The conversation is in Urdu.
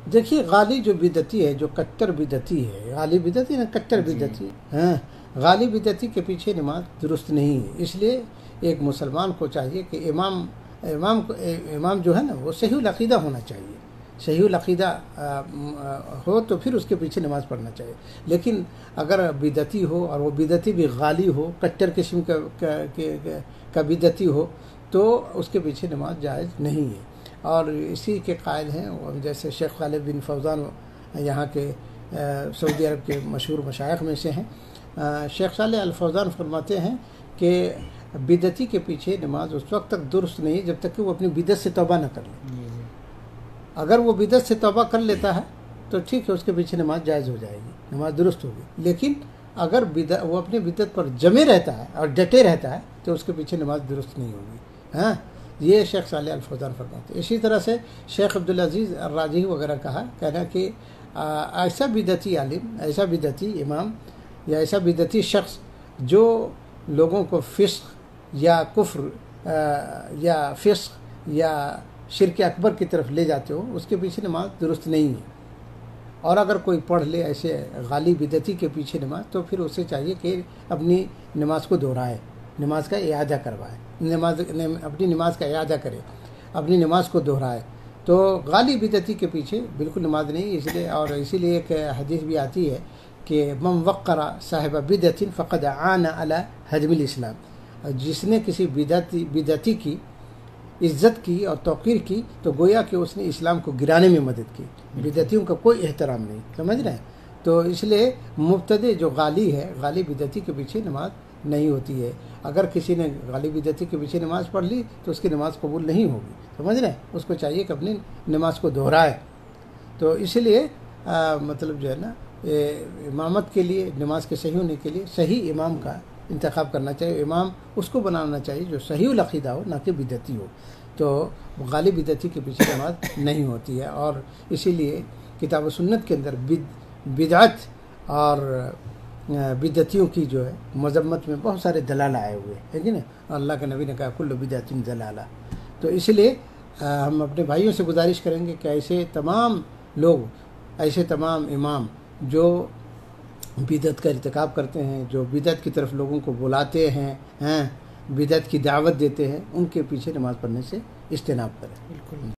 دیکھیے غالی جو بدعتی ہے، جو کٹر بدعتی ہے، غالی بدعتی نا کٹر بدعتی، ہاں، غالی بدعتی کے پیچھے نماز درست نہیں ہے۔ اس لیے ایک مسلمان کو چاہیے کہ امام جو ہے نا وہ صحیح العقیدہ ہونا چاہیے، صحیح العقیدہ ہو تو پھر اس کے پیچھے نماز پڑھنا چاہیے۔ لیکن اگر بدعتی ہو اور وہ بدعتی بھی غالی ہو، کٹر قسم کا بدعتی ہو، تو اس کے پیچھے نماز جائز نہیں ہے۔ اور اسی کے قائل ہیں جیسے شیخ خالد بن فوزان، یہاں کے سعودی عرب کے مشہور مشائخ میں سے ہیں۔ شیخ صالح الفوزان فرماتے ہیں کہ بدعتی کے پیچھے نماز اس وقت تک درست نہیں جب تک کہ وہ اپنی بدعت سے توبہ نہ کر لے۔ اگر وہ بدعت سے توبہ کر لیتا ہے تو ٹھیک ہے، اس کے پیچھے نماز جائز ہو جائے گی، نماز درست ہوگی۔ لیکن اگر وہ اپنی بدعت پر جمے رہتا ہے اور ڈٹے رہتا ہے تو اس کے پیچھے نماز درست نہیں ہوگی۔ ہاں، یہ شیخ صالح الفوزان فرماتے ہیں۔ اسی طرح سے شیخ عبدالعزیز الراجحی وغیرہ کہنا کہ ایسا بدعتی عالم، ایسا بدعتی امام یا ایسا بدعتی شخص جو لوگوں کو فسق یا کفر یا فسق یا شرک اکبر کی طرف لے جاتے ہو، اس کے پیچھے نماز درست نہیں ہے۔ اور اگر کوئی پڑھ لے ایسے غالی بدعتی کے پیچھے نماز، تو پھر اسے چاہیے کہ اپنی نماز کو دہرائے، نماز کا اعادہ کروائے، اپنی نماز کا اعادہ کرے، اپنی نماز کو دہرائے۔ تو غالی بدعتی کے پیچھے بالکل نماز نہیں، اس لیے اور اسی لیے ایک حدیث بھی آتی ہے کہ من وقر صاحب بدعت فقد عان علی حجم الاسلام، جس نے کسی بدعتی کی عزت کی اور توقیر کی تو گویا کہ اس نے اسلام کو گرانے میں مدد کی۔ بدعتیوں کا کوئی احترام نہیں، سمجھ رہے ہیں؟ تو اس لیے مبتدع جو غالی ہے، غالی بدعتی کے پیچھے نماز نہیں ہوتی ہے۔ اگر کسی نے غالی بدعتی کے پیچھے نماز پڑھ لی تو اس کی نماز قبول نہیں ہوگی، سمجھ رہے ہیں؟ اس کو چاہیے کہ اپنی نماز کو دہرائے۔ تو اسی لیے مطلب جو ہے نا، امامت کے لیے، نماز کے صحیح ہونے کے لیے صحیح امام کا انتخاب کرنا چاہیے۔ امام اس کو بنانا چاہیے جو صحیح العقیدہ ہو، نہ کہ بدعتی ہو۔ تو غالی بدعتی کے پیچھے نماز نہیں ہوتی ہے۔ اور اسی لیے کتاب و سنت کے اندر بدعت اور بدعتیوں کی جو ہے مذمت میں بہت سارے دلائل آئے ہوئے ہیں، کہ نہیں؟ اللہ کے نبی نے کہا کل بدعت ضلالہ۔ تو اس لیے ہم اپنے بھائیوں سے گزارش کریں گے کہ ایسے تمام لوگ، ایسے تمام امام جو بدعت کا ارتکاب کرتے ہیں، جو بدعت کی طرف لوگوں کو بلاتے ہیں، بدعت کی دعوت دیتے ہیں، ان کے پیچھے نماز پڑھنے سے اجتناب کریں۔ بالکل۔